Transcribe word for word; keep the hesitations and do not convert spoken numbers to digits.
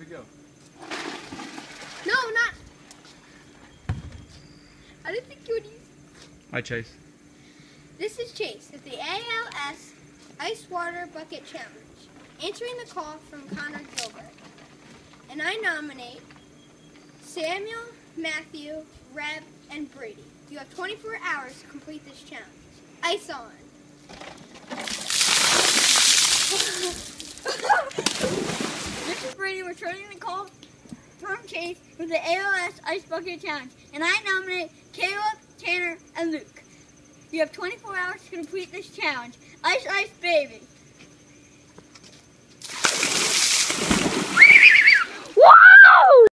to go. No, not. I didn't think you would use. Hi, Chase. This is Chase with the A L S Ice Water Bucket Challenge, answering the call from Connor Gilbert. And I nominate Samuel, Matthew, Reb, and Brady. You have twenty-four hours to complete this challenge. Ice on. This is Brady returning the call from Chase with the A L S Ice Bucket Challenge, and I nominate Caleb, Tanner, and Luke. You have twenty-four hours to complete this challenge. Ice, ice, baby!